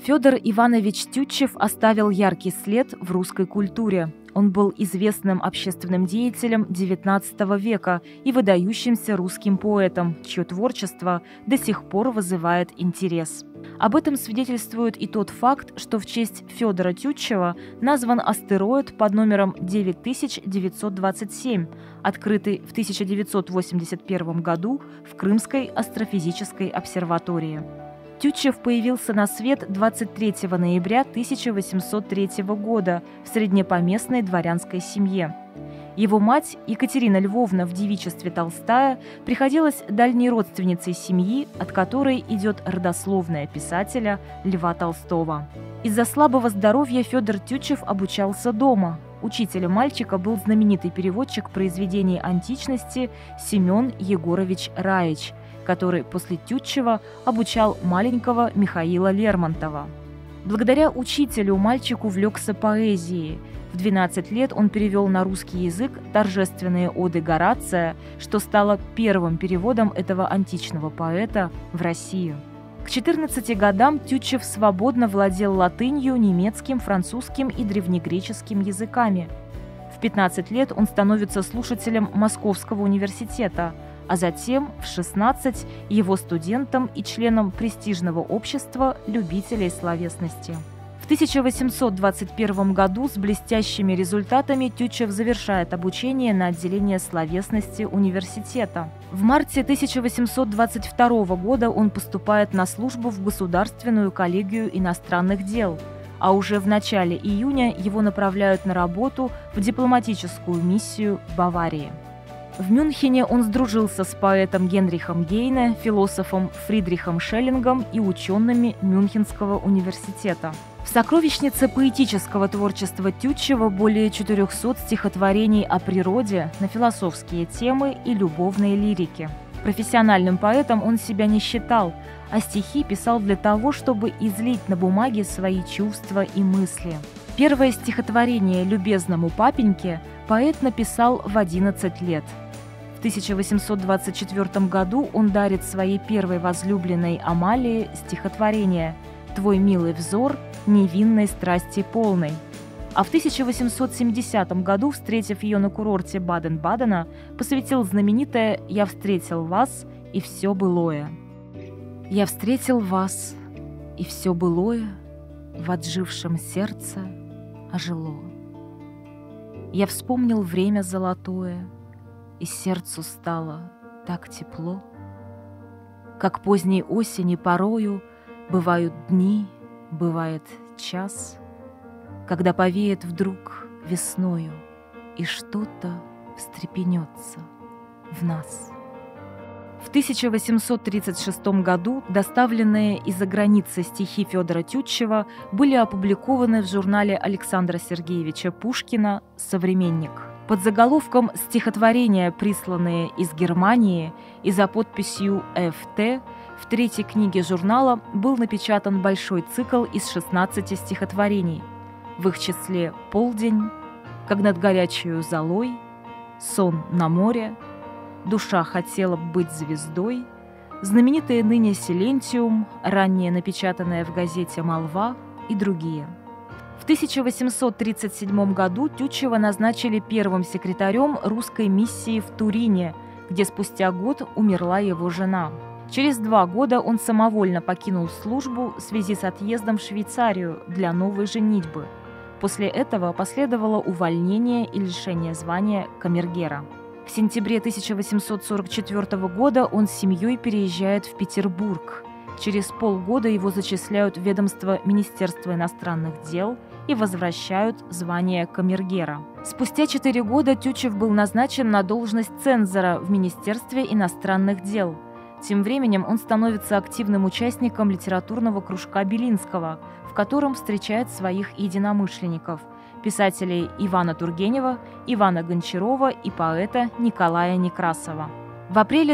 Федор Иванович Тютчев оставил яркий след в русской культуре. Он был известным общественным деятелем XIX века и выдающимся русским поэтом, чье творчество до сих пор вызывает интерес. Об этом свидетельствует и тот факт, что в честь Федора Тютчева назван астероид под номером 9927, открытый в 1981 году в Крымской астрофизической обсерватории. Тютчев появился на свет 23 ноября 1803 года в среднепоместной дворянской семье. Его мать, Екатерина Львовна в девичестве Толстая, приходилась дальней родственницей семьи, от которой идет родословная писателя Льва Толстого. Из-за слабого здоровья Федор Тютчев обучался дома. Учителем мальчика был знаменитый переводчик произведений античности Семен Егорович Раич, который после Тютчева обучал маленького Михаила Лермонтова. Благодаря учителю мальчик увлекся поэзией. В 12 лет он перевел на русский язык торжественные оды Горация, что стало первым переводом этого античного поэта в Россию. К 14 годам Тютчев свободно владел латынью, немецким, французским и древнегреческим языками. В 15 лет он становится слушателем Московского университета, а затем в 16 его студентом и членом престижного общества любителей словесности. В 1821 году с блестящими результатами Тютчев завершает обучение на отделении словесности университета. В марте 1822 года он поступает на службу в Государственную коллегию иностранных дел, а уже в начале июня его направляют на работу в дипломатическую миссию в Баварии. В Мюнхене он сдружился с поэтом Генрихом Гейне, философом Фридрихом Шеллингом и учеными Мюнхенского университета. В сокровищнице поэтического творчества Тютчева более 400 стихотворений о природе, на философские темы и любовные лирики. Профессиональным поэтом он себя не считал, а стихи писал для того, чтобы излить на бумаге свои чувства и мысли. Первое стихотворение «Любезному папеньке» поэт написал в 11 лет. В 1824 году он дарит своей первой возлюбленной Амалии стихотворение «Твой милый взор невинной страсти полной». А в 1870 году, встретив ее на курорте Баден-Бадена, посвятил знаменитое «Я встретил вас, и все былое». «Я встретил вас, и все былое в отжившем сердце ожило. Я вспомнил время золотое, и сердцу стало так тепло. Как поздней осени порою бывают дни, бывает час, когда повеет вдруг весною, и что-то встрепенется в нас». В 1836 году доставленные из-за границы стихи Федора Тютчева были опубликованы в журнале Александра Сергеевича Пушкина «Современник». Под заголовком «Стихотворения, присланные из Германии» и за подписью «Ф.Т.» в третьей книге журнала был напечатан большой цикл из 16 стихотворений. В их числе «Полдень», «Как над горячею золой», «Сон на море», «Душа хотела б быть звездой», знаменитые ныне «Силентиум», ранее напечатанная в газете «Молва» и другие. В 1837 году Тютчева назначили первым секретарем русской миссии в Турине, где спустя год умерла его жена. Через 2 года он самовольно покинул службу в связи с отъездом в Швейцарию для новой женитьбы. После этого последовало увольнение и лишение звания камергера. В сентябре 1844 года он с семьей переезжает в Петербург. Через полгода его зачисляют в ведомство Министерства иностранных дел и возвращают звание камергера. Спустя 4 года Тютчев был назначен на должность цензора в Министерстве иностранных дел. Тем временем он становится активным участником литературного кружка Белинского, в котором встречает своих единомышленников – писателей Ивана Тургенева, Ивана Гончарова и поэта Николая Некрасова. В апреле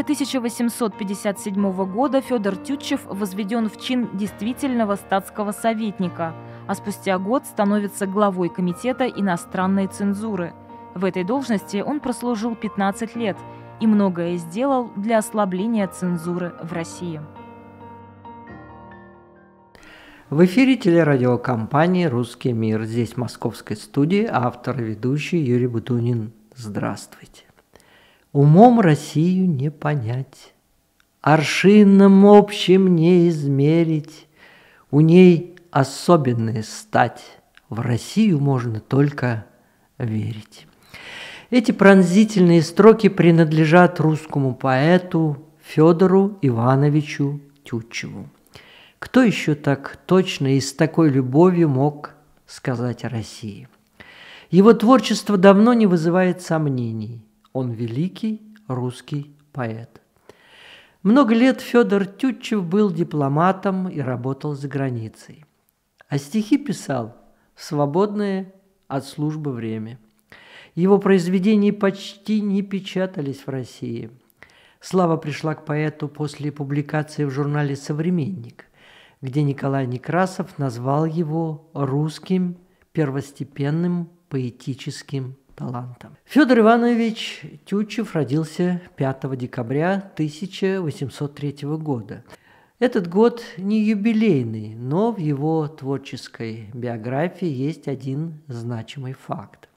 1857 года Федор Тютчев возведен в чин действительного статского советника, а спустя год становится главой комитета иностранной цензуры. В этой должности он прослужил 15 лет и многое сделал для ослабления цензуры в России. В эфире телерадиокомпании «Русский мир». Здесь в московской студии автор и ведущий Юрий Бутунин. Здравствуйте. Умом Россию не понять, аршином общим не измерить, у ней особенная стать, в Россию можно только верить. Эти пронзительные строки принадлежат русскому поэту Федору Ивановичу Тютчеву. Кто еще так точно и с такой любовью мог сказать о России? Его творчество давно не вызывает сомнений. Он великий русский поэт. Много лет Федор Тютчев был дипломатом и работал за границей. А стихи писал в свободное от службы время. Его произведения почти не печатались в России. Слава пришла к поэту после публикации в журнале «Современник», где Николай Некрасов назвал его русским первостепенным поэтическим талантом. Федор Иванович Тютчев родился 5 декабря 1803 года. Этот год не юбилейный, но в его творческой биографии есть один значимый факт.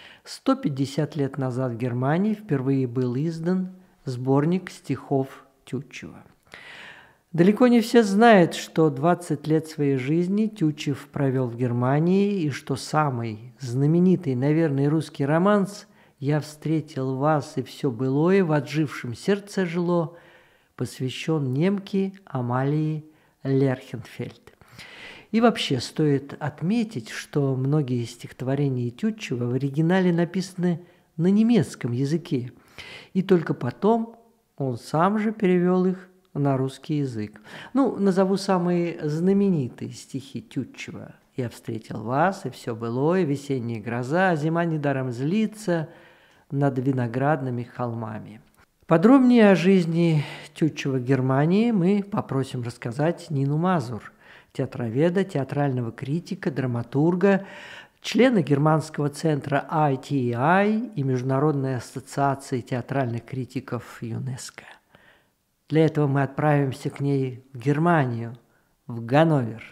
150 лет назад в Германии впервые был издан сборник стихов Тютчева. Далеко не все знают, что 20 лет своей жизни Тютчев провел в Германии и что самый знаменитый, наверное, русский романс «Я встретил вас, и все былое в отжившем сердце жило» посвящен немке Амалии Лерхенфельд. И вообще стоит отметить, что многие стихотворения Тютчева в оригинале написаны на немецком языке, и только потом он сам же перевел их на русский язык. Назову самые знаменитые стихи Тютчева. «Я встретил вас, и все былое, весенняя гроза, зима недаром злится над виноградными холмами». Подробнее о жизни Тютчева в Германии мы попросим рассказать Нину Мазур, театроведа, театрального критика, драматурга, члена германского центра ITI и Международной ассоциации театральных критиков ЮНЕСКО. Для этого мы отправимся к ней в Германию, в Ганновер.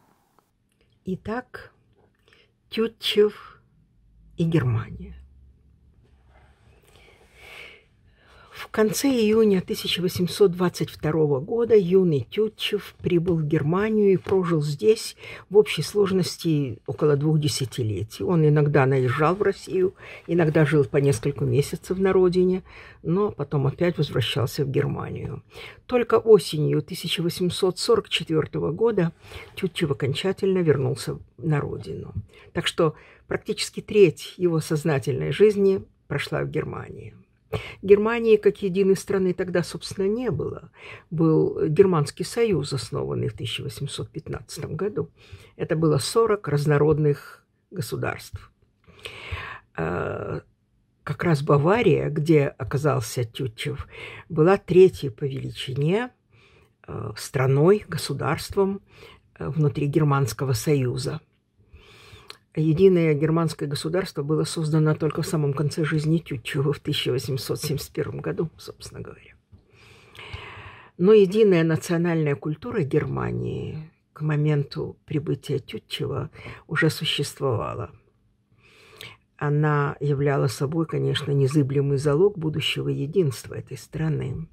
Итак, Тютчев и Германия. В конце июня 1822 года юный Тютчев прибыл в Германию и прожил здесь в общей сложности около 2 десятилетий. Он иногда наезжал в Россию, иногда жил по несколько месяцев на родине, но потом опять возвращался в Германию. Только осенью 1844 года Тютчев окончательно вернулся на родину. Так что практически треть его сознательной жизни прошла в Германии. Германии как единой страны тогда, собственно, не было. Был Германский союз, основанный в 1815 году. Это было 40 разнородных государств. Как раз Бавария, где оказался Тютчев, была третьей по величине страной, государством внутри Германского союза. Единое германское государство было создано только в самом конце жизни Тютчева в 1871 году, собственно говоря. Но единая национальная культура Германии к моменту прибытия Тютчева уже существовала. Она являла собой, конечно, незыблемый залог будущего единства этой страны.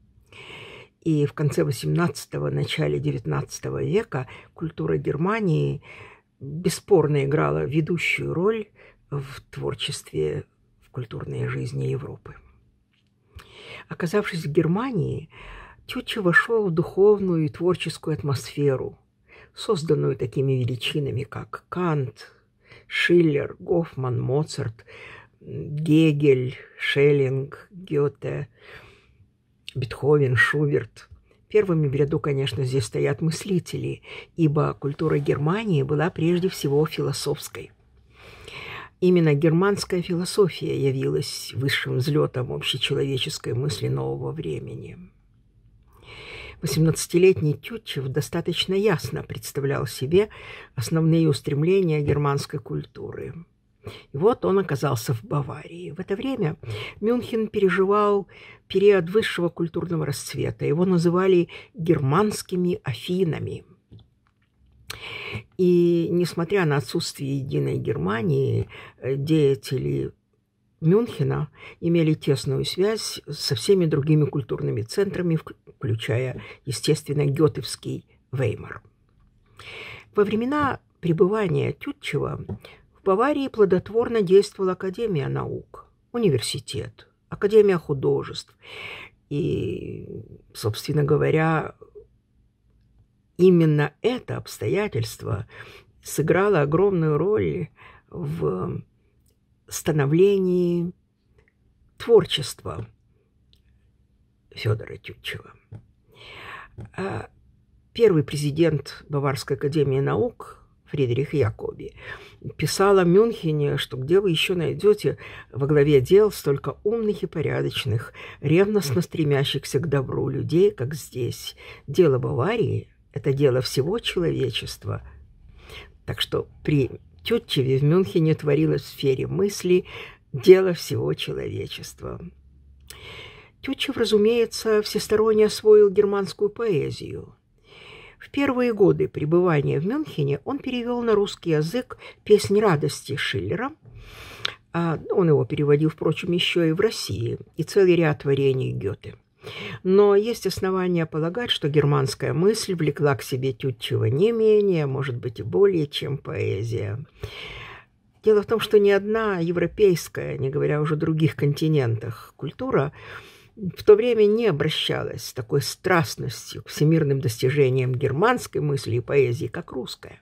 И в конце XVIII – начале XIX века культура Германии бесспорно играла ведущую роль в творчестве, в культурной жизни Европы. Оказавшись в Германии, Тютчев вошел в духовную и творческую атмосферу, созданную такими величинами, как Кант, Шиллер, Гофман, Моцарт, Гегель, Шеллинг, Гёте, Бетховен, Шуберт. Первыми в ряду, конечно, здесь стоят мыслители, ибо культура Германии была прежде всего философской. Именно германская философия явилась высшим взлетом общечеловеческой мысли нового времени. 18-летний Тютчев достаточно ясно представлял себе основные устремления германской культуры. И вот он оказался в Баварии. В это время Мюнхен переживал период высшего культурного расцвета. Его называли германскими Афинами. И несмотря на отсутствие единой Германии, деятели Мюнхена имели тесную связь со всеми другими культурными центрами, включая, естественно, гетевский Веймар. Во времена пребывания Тютчева в Баварии плодотворно действовала Академия наук, университет, Академия художеств. И, собственно говоря, именно это обстоятельство сыграло огромную роль в становлении творчества Федора Тютчева. Первый президент Баварской академии наук Фридрих Якоби писал о Мюнхене, что где вы еще найдете во главе дел столько умных и порядочных, ревностно стремящихся к добру людей, как здесь. Дело Баварии – это дело всего человечества. Так что при Тютчеве в Мюнхене творилось в сфере мысли дело всего человечества. Тютчев, разумеется, всесторонне освоил германскую поэзию. В первые годы пребывания в Мюнхене он перевел на русский язык «Песнь радости» Шиллера. Он его переводил, впрочем, еще и в России, и целый ряд творений Гёте. Но есть основания полагать, что германская мысль влекла к себе Тютчева не менее, может быть, и более, чем поэзия. Дело в том, что ни одна европейская, не говоря уже о других континентах, культура в то время не обращалась с такой страстностью к всемирным достижениям германской мысли и поэзии, как русская.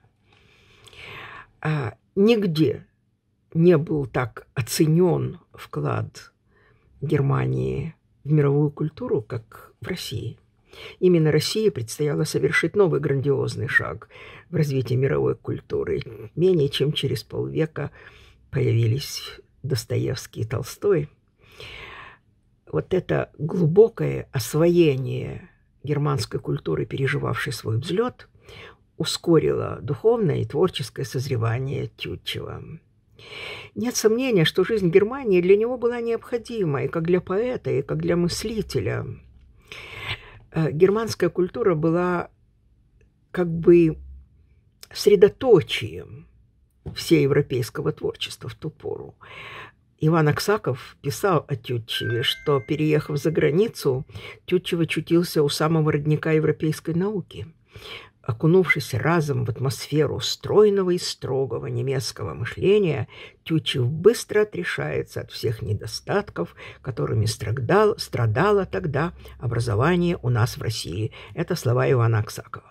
Нигде не был так оценен вклад Германии в мировую культуру, как в России. Именно России предстояло совершить новый грандиозный шаг в развитии мировой культуры. Менее чем через полвека появились Достоевский и Толстой. Вот это глубокое освоение германской культуры, переживавшей свой взлет, ускорило духовное и творческое созревание Тютчева. Нет сомнения, что жизнь Германии для него была необходима и как для поэта, и как для мыслителя. Германская культура была как бы средоточием всеевропейского творчества в ту пору. Иван Аксаков писал о Тютчеве, что, переехав за границу, Тютчев очутился у самого родника европейской науки. Окунувшись разом в атмосферу стройного и строгого немецкого мышления, Тютчев быстро отрешается от всех недостатков, которыми страдало тогда образование у нас в России. Это слова Ивана Аксакова.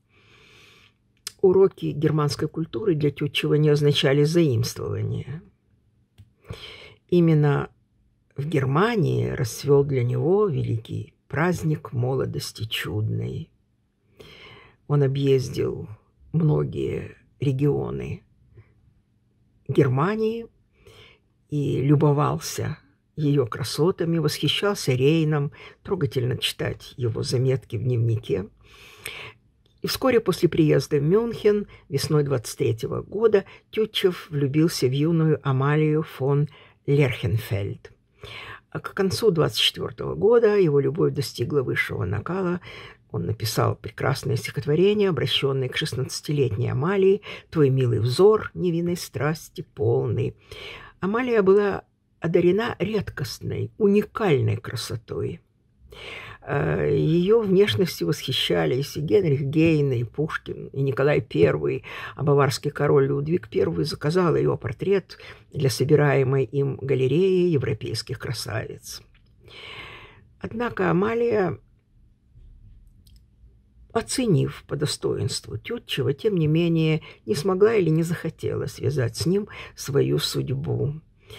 Уроки германской культуры для Тютчева не означали заимствование. Именно в Германии расцвел для него великий праздник молодости чудной. Он объездил многие регионы Германии и любовался ее красотами, восхищался Рейном, трогательно читать его заметки в дневнике. И вскоре после приезда в Мюнхен весной 23 года Тютчев влюбился в юную Амалию фон Лерхенфельд. А к концу 24 года его любовь достигла высшего накала. Он написал прекрасное стихотворение, обращенное к 16-летней Амалии «Твой милый взор невинной страсти полный». Амалия была одарена редкостной, уникальной красотой. Ее внешностью восхищались и Генрих Гейне, и Пушкин, и Николай I, а баварский король Людвиг I заказал ее портрет для собираемой им галереи европейских красавиц. Однако Амалия, оценив по достоинству Тютчева, тем не менее не смогла или не захотела связать с ним свою судьбу.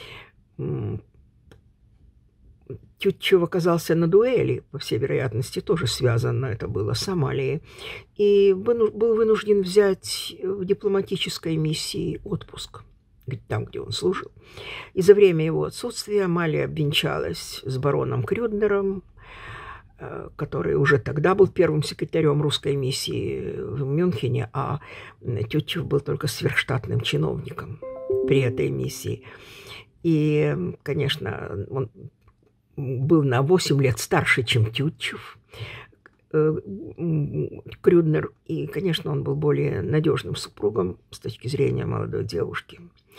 Тютчев оказался на дуэли, по всей вероятности, тоже связано это было с Амалией, и был вынужден взять в дипломатической миссии отпуск, там, где он служил. И за время его отсутствия Амалия обвенчалась с бароном Крюднером, который уже тогда был первым секретарем русской миссии в Мюнхене, а Тютчев был только сверхштатным чиновником при этой миссии. И, конечно, он был на 8 лет старше, чем Тютчев. Крюднер, и, конечно, он был более надежным супругом с точки зрения молодой девушки.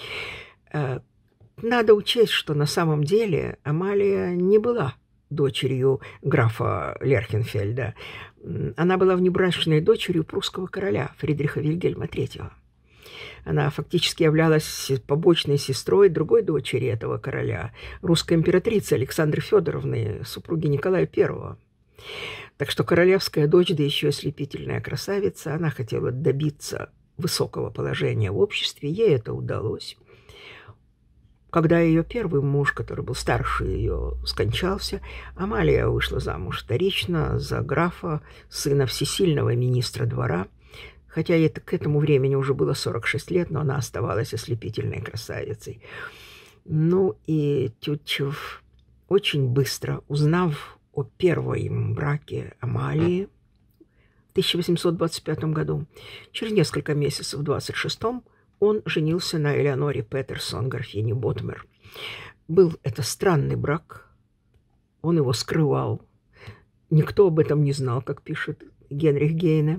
Надо учесть, что на самом деле Амалия не была дочерью графа Лерхенфельда. Она была внебрачной дочерью прусского короля Фридриха Вильгельма III. Она фактически являлась побочной сестрой другой дочери этого короля, русской императрицы Александры Федоровны, супруги Николая I. Так что королевская дочь, да еще ослепительная красавица, она хотела добиться высокого положения в обществе, ей это удалось. Когда ее первый муж, который был старше ее, скончался, Амалия вышла замуж вторично за графа, сына всесильного министра двора. Хотя ей к этому времени уже было 46 лет, но она оставалась ослепительной красавицей. Ну и Тютчев очень быстро, узнав о первом браке Амалии в 1825 году, через несколько месяцев, в 26-м, он женился на Элеоноре Петерсон, графине Ботмер. Был это странный брак, он его скрывал. Никто об этом не знал, как пишет Генрих Гейне.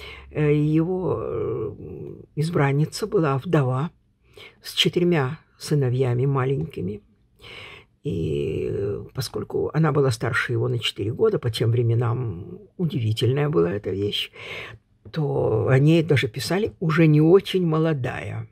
Его избранница была вдова с 4 сыновьями маленькими. И поскольку она была старше его на 4 года, по тем временам удивительная была эта вещь, то о ней даже писали «уже не очень молодая».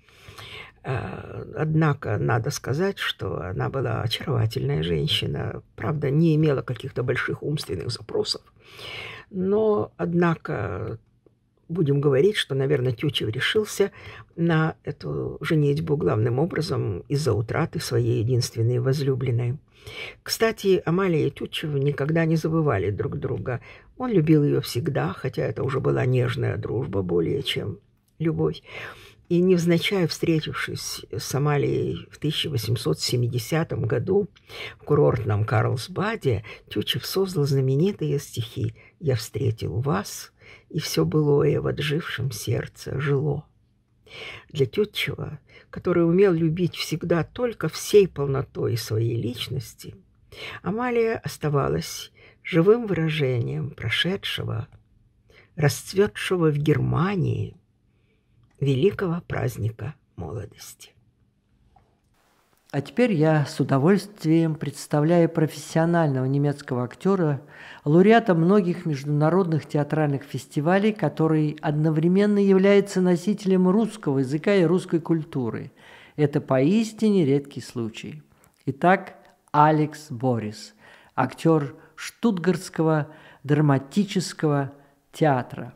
Однако надо сказать, что она была очаровательная женщина, правда, не имела каких-то больших умственных запросов. Но, однако, будем говорить, что, наверное, Тютчев решился на эту женитьбу главным образом из-за утраты своей единственной возлюбленной. Кстати, Амалия и Тютчев никогда не забывали друг друга. Он любил ее всегда, хотя это уже была нежная дружба более чем любовь. И невзначай встретившись с Амалией в 1870 году в курортном Карлсбаде, Тютчев создал знаменитые стихи «Я встретил вас, и все былое в отжившем сердце жило». Для Тютчева, который умел любить всегда только всей полнотой своей личности, Амалия оставалась живым выражением прошедшего, расцветшего в Германии великого праздника молодости. А теперь я с удовольствием представляю профессионального немецкого актера, лауреата многих международных театральных фестивалей, который одновременно является носителем русского языка и русской культуры. Это поистине редкий случай. Итак, Алекс Борис, актер Штутгартского драматического театра.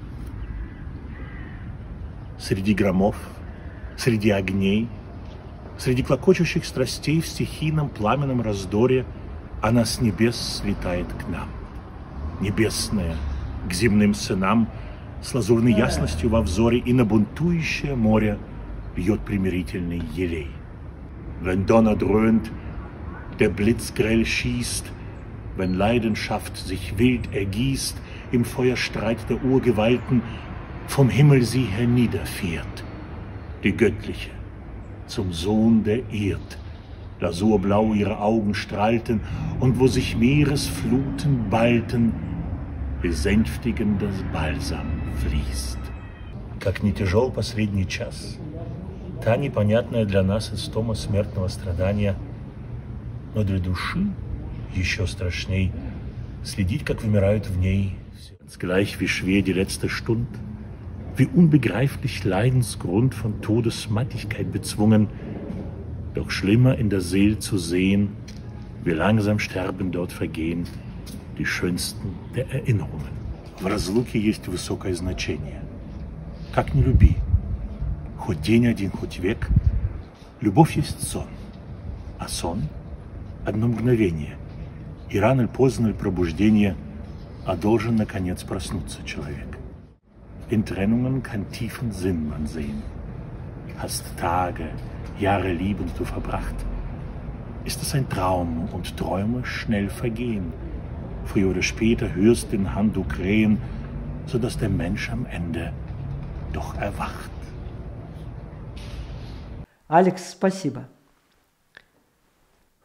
Среди громов, среди огней, среди клокочущих страстей в стихийном пламенном раздоре она с небес слетает к нам. Небесная, к земным сынам, с лазурной ясностью во взоре, и на бунтующее море льет примирительный елей. Wenn Donner dröhnt, der Blitz grell schießt, wenn Leidenschaft sich wild ergießt, im Feuerstreit der Urgewalten vom Himmel sie herniederfährt, die göttliche, zum Sohn der Erd, lasurblau ihre Augen strahlten, und wo sich Meeresfluten ballten, besänftigendes Balsam fließt. Как не тяжел последний час, та непонятная для нас истома смертного страдания, но для души еще страшней следить, как вымирают в ней все. Gleich wie schwer die letzte Stund, wie unbegreiflich Leidensgrund von Todesmattigkeit bezwungen, doch schlimmer in der Seele zu sehen, wie langsam sterben dort vergehen die schönsten der Erinnerungen. В разлуке есть высокое значение. Как не люби, хоть день один, хоть век, любовь есть сон, а сон — одно мгновение, и рано или поздно или пробуждение, а должен, наконец, проснуться человек. In Trennungen kann tiefen Sinn man sehen. Hast Tage, Jahre liebend du verbracht, ist es ein Traum und Träume schnell vergehen. Früher oder später hörst den Handuk krähen, sodass der Mensch am Ende doch erwacht. Алекс, спасибо.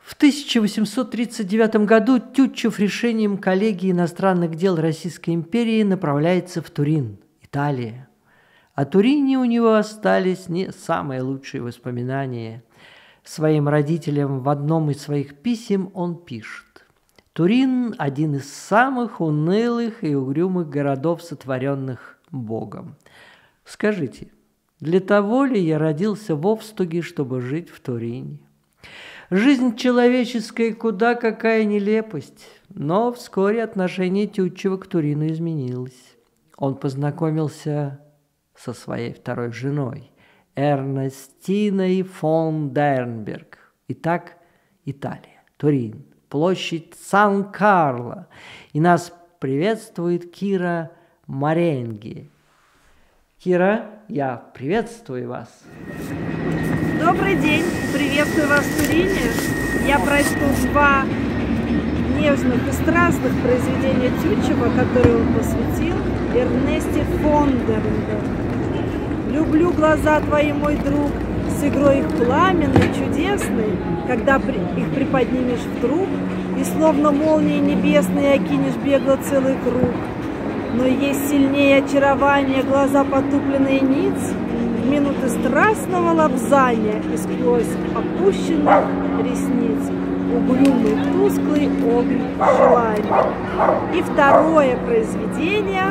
В 1839 году Тютчев решением коллегии иностранных дел Российской империи направляется в Турин, Италия. О Турине у него остались не самые лучшие воспоминания. Своим родителям в одном из своих писем он пишет: «Турин – один из самых унылых и угрюмых городов, сотворенных Богом. Скажите, для того ли я родился в Овстуге, чтобы жить в Турине? Жизнь человеческая куда какая нелепость!» Но вскоре отношение Тютчева к Турину изменилось. Он познакомился со своей второй женой, Эрнестиной фон Дернберг. Итак, Италия, Турин, площадь Сан-Карло. И нас приветствует Кира Маренги. Кира, я приветствую вас. Добрый день, приветствую вас в Турине. Я прочту два нежных и страстных произведения Тютчева, которые он посвятил Эрнесте фон Дернберг. «Люблю глаза твои, мой друг, с игрой их пламенной, чудесной, когда их приподнимешь вдруг, и словно молнии небесные окинешь бегло целый круг. Но есть сильнее очарование глаза потупленные ниц, в минуты страстного лобзания и сквозь опущенных ресниц угрюмый тусклый огонь желания». И второе произведение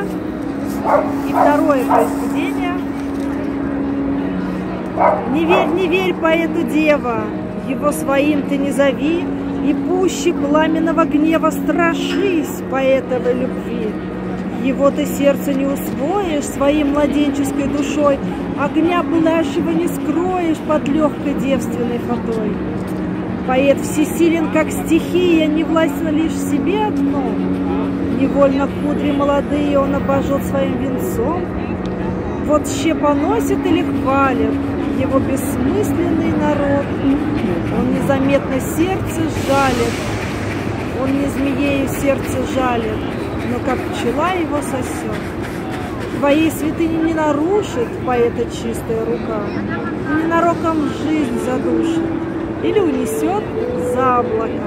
не верь поэту дева, его своим ты не зови, и пуще пламенного гнева страшись поэтовой любви. Его ты сердце не усвоишь своей младенческой душой, огня пылающего не скроешь под легкой девственной фатой. Поэт всесилен, как стихия, не властен лишь в себе одном. Невольно кудри молодые он обожжет своим венцом. Вот щепоносит или хвалит его бессмысленный народ. Он незаметно сердце жалит, он не змеею сердце жалит, но как пчела его сосет. Твоей святыни не нарушит поэта чистая рука, и ненароком жизнь задушит или унесет за облака.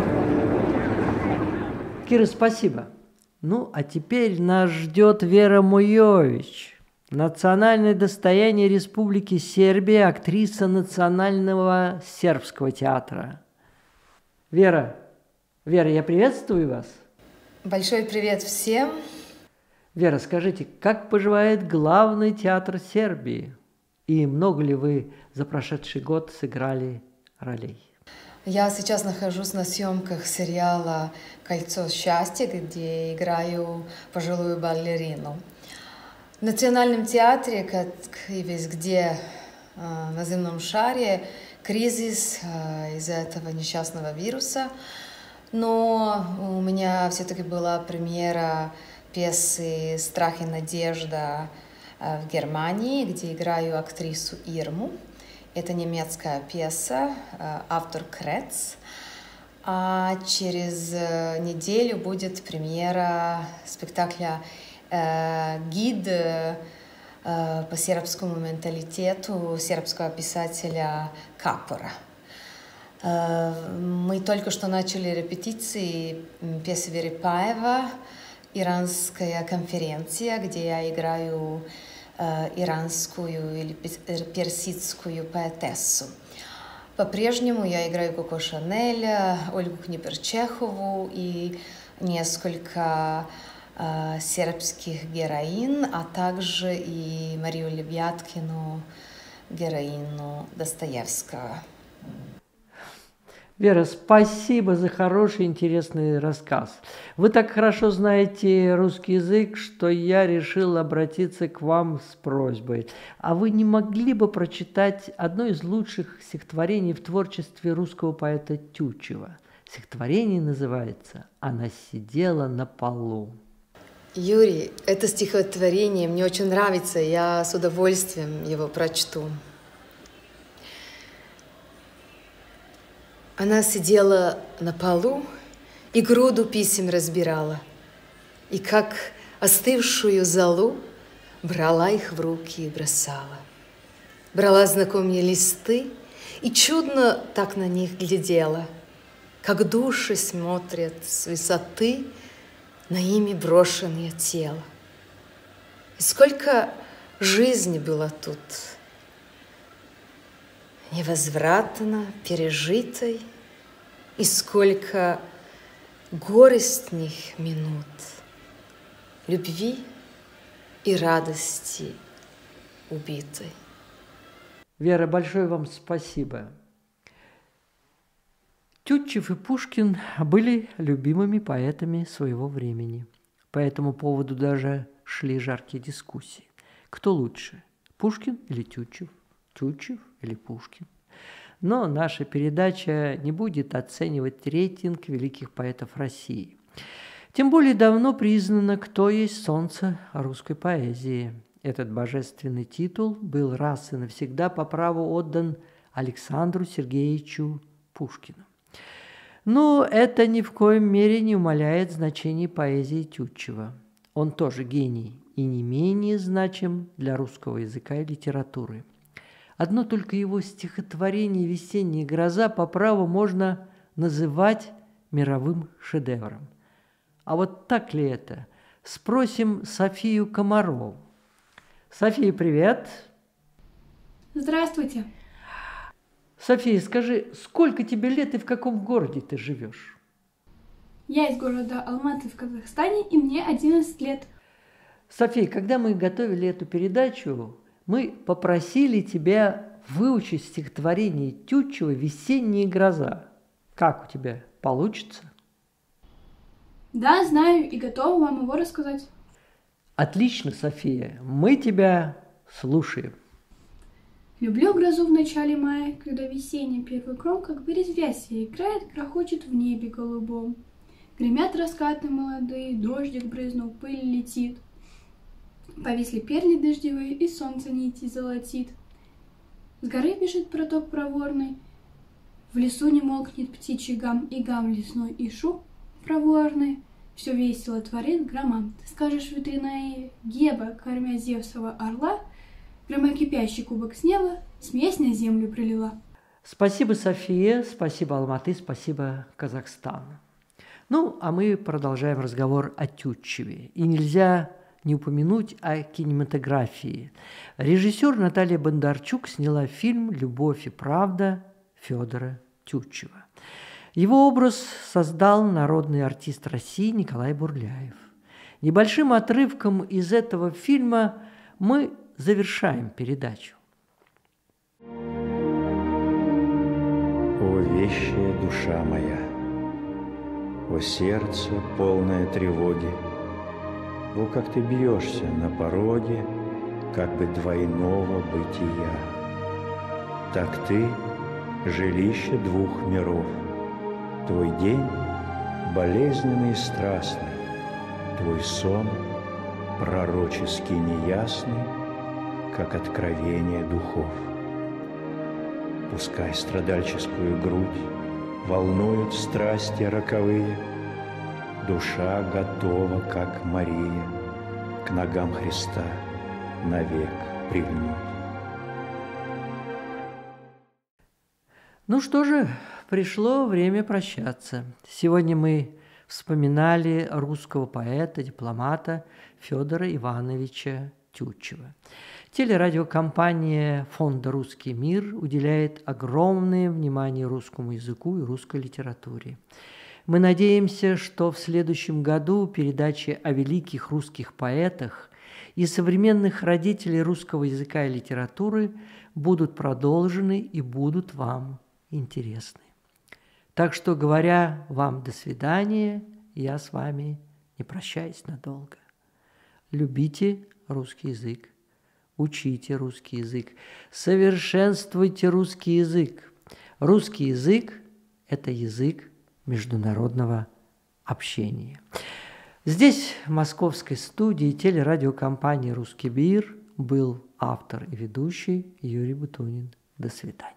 Кира, спасибо. Ну, а теперь нас ждет Вера Муйович. Национальное достояние Республики Сербия, актриса Национального сербского театра. Вера, я приветствую вас. Большой привет всем. Вера, скажите, как поживает главный театр Сербии? И много ли вы за прошедший год сыграли ролей? Я сейчас нахожусь на съемках сериала «Кольцо счастья», где играю пожилую балерину. В Национальном театре, как и везде на земном шаре, кризис из-за этого несчастного вируса. Но у меня все-таки была премьера пьесы «Страх и надежда» в Германии, где играю актрису Ирму. Это немецкая пьеса, автор Крец. А через неделю будет премьера спектакля «Гид» по сербскому менталитету сербского писателя Капора. Мы только что начали репетиции пьесы Верипаева «Иранская конференция», где я играю иранскую или персидскую поэтессу. По-прежнему я играю Коко Шанель, Ольгу Книперчехову и несколько сербских героинь, а также и Марию Лебяткину, героиню Достоевского. Вера, спасибо за хороший, интересный рассказ. Вы так хорошо знаете русский язык, что я решил обратиться к вам с просьбой. А вы не могли бы прочитать одно из лучших стихотворений в творчестве русского поэта Тютчева? Стихотворение называется «Она сидела на полу». Юрий, это стихотворение мне очень нравится, я с удовольствием его прочту. Она сидела на полу и груду писем разбирала, и как остывшую золу брала их в руки и бросала. Брала знакомые листы и чудно так на них глядела. как души смотрят с высоты на ими брошенное тело. И сколько жизни было тут, невозвратно пережитой, и сколько горестных минут любви и радости убитой. Вера, большое вам спасибо. Тютчев и Пушкин были любимыми поэтами своего времени. По этому поводу даже шли жаркие дискуссии. Кто лучше, Пушкин или Тютчев? Тютчев или Пушкин? Но наша передача не будет оценивать рейтинг великих поэтов России. Тем более давно признано, кто есть солнце русской поэзии. Этот божественный титул был раз и навсегда по праву отдан Александру Сергеевичу Пушкину. Но это ни в коем мере не умаляет значение поэзии Тютчева. Он тоже гений и не менее значим для русского языка и литературы. Одно только его стихотворение «Весенняя гроза» по праву можно называть мировым шедевром. А вот так ли это? Спросим Софию Комарову. София, привет. Здравствуйте. София, скажи, сколько тебе лет и в каком городе ты живешь? Я из города Алматы в Казахстане, и мне 11 лет. София, когда мы готовили эту передачу, мы попросили тебя выучить стихотворение Тютчева «Весенняя гроза». Как у тебя получится? Да, знаю и готова вам его рассказать. Отлично, София, мы тебя слушаем. Люблю грозу в начале мая, когда весенний первый гром, как березвясье, играет, грохочет в небе голубом. Гремят раскаты молодые, дождик брызнул, пыль летит. Повисли перли дождевые, и солнце нити золотит. С горы бежит проток проворный, в лесу не молкнет птичий гам, и гам лесной, и шум проворный. Все весело творит громом. Ты скажешь, ветряная Геба, кормя Зевсова орла, громокипящий кубок с неба смесь на землю пролила. Спасибо, София, спасибо, Алматы, спасибо, Казахстан. Ну, а мы продолжаем разговор о Тютчеве. И нельзя не упомянуть о кинематографии. Режиссер Наталья Бондарчук сняла фильм «Любовь и правда» Федора Тютчева. Его образ создал народный артист России Николай Бурляев. Небольшим отрывком из этого фильма мы завершаем передачу. О, вещая душа моя, о, сердце, полное тревоги, о, как ты бьешься на пороге, как бы двойного бытия. Так ты — жилище двух миров, твой день болезненный и страстный, твой сон пророчески неясный, как откровение духов. Пускай страдальческую грудь волнуют страсти роковые, душа готова, как Мария, к ногам Христа навек прильнуть. Ну что же, пришло время прощаться. Сегодня мы вспоминали русского поэта, дипломата Федора Ивановича Тютчева. Телерадиокомпания Фонда «Русский мир» уделяет огромное внимание русскому языку и русской литературе. Мы надеемся, что в следующем году передачи о великих русских поэтах и современных родителей русского языка и литературы будут продолжены и будут вам интересны. Так что, говоря вам до свидания, я с вами не прощаюсь надолго. Любите русский язык, учите русский язык, совершенствуйте русский язык. Русский язык – это язык международного общения. Здесь, в московской студии телерадиокомпании «Русский мир», был автор и ведущий Юрий Бутунин. До свидания.